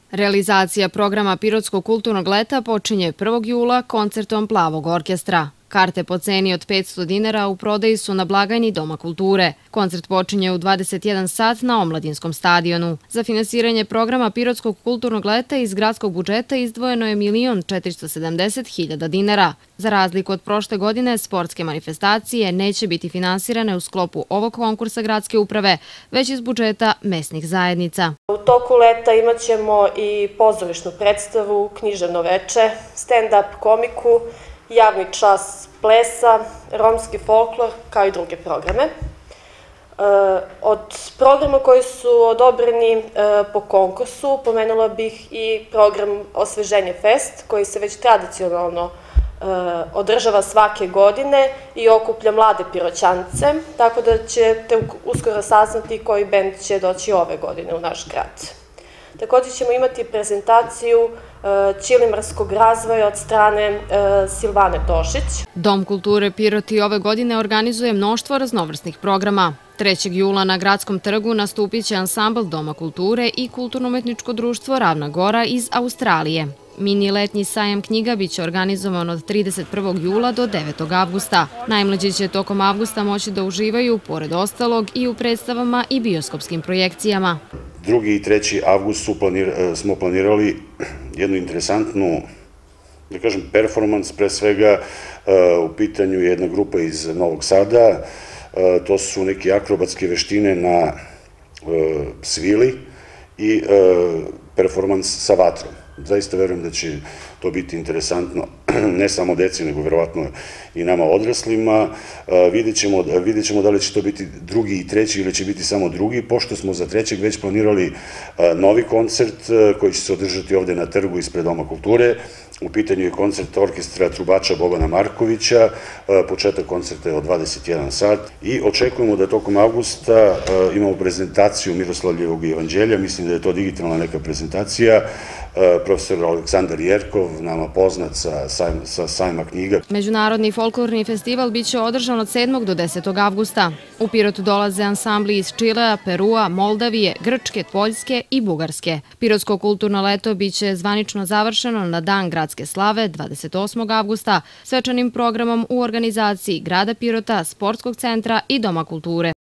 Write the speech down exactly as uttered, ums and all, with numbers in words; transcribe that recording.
Realizacija programa Pirotskog kulturnog leta počinje prvog jula koncertom Plavog orkestra. Karte po ceni od petsto dinara u prodaji su na blagajni Doma kulture. Koncert počinje u dvadeset jedan sat na Omladinskom stadionu. Za finansiranje programa Pirotskog kulturnog leta iz gradskog budžeta izdvojeno je milion četiristo sedamdeset hiljada dinara. Za razliku od prošle godine, sportske manifestacije neće biti finansirane u sklopu ovog konkursa gradske uprave, već iz budžeta mesnih zajednica. U toku leta imat ćemo i pozorišnu predstavu, književno veče, stand-up komiku, javni čas plesa, romski folklor, kao i druge programe. Od programa koji su odobreni po konkursu pomenula bih i program Osveženje fest, koji se već tradicionalno održava svake godine i okuplja mlade Piroćance, tako da ćete uskoro saznati koji bend će doći ove godine u naš grad. Također ćemo imati prezentaciju ćilimarskog razvoja od strane Silvane Tošić. Dom kulture Piroti ove godine organizuje mnoštvo raznovrsnih programa. trećeg jula na Gradskom trgu nastupit će ansambl Doma kulture i kulturno-umetničko društvo Ravna Gora iz Australije. Mini letnji sajam knjiga biće organizovan od trideset prvog jula do devetog avgusta. Najmlađi će tokom avgusta moći da uživaju, pored ostalog, i u predstavama i bioskopskim projekcijama. drugi i treći avgust smo planirali jednu interesantnu, da kažem, performans, pre svega u pitanju jedna grupa iz Novog Sada. To su neke akrobatske veštine na svili i performans sa vatrom. Zaista verujem da će to biti interesantno, ne samo deci, nego verovatno i nama odraslima. Vidjet ćemo da li će to biti drugi i treći ili će biti samo drugi, pošto smo za trećeg već planirali novi koncert koji će se održati ovde na trgu ispred Doma kulture. U pitanju je koncert orkestra trubača Bogana Markovića, početak koncerta je od dvadeset jedan sat i očekujemo da tokom avgusta imamo prezentaciju Miroslavljevog evanđelja, mislim da je to digitalna neka prezentacija, profesor Aleksandar Jerkov, nama poznat sa sajma knjiga. Međunarodni folklorni festival biće održan od sedmog do desetog avgusta. U Pirotu dolaze ansambli iz Čilea, Perua, Moldavije, Grčke, Poljske i Bugarske. Pirotsko kulturno leto biće zvanično završeno na Dan gradske slave dvadeset osmog avgusta svečanim programom u organizaciji Grada Pirota, Sportskog centra i Doma kulture.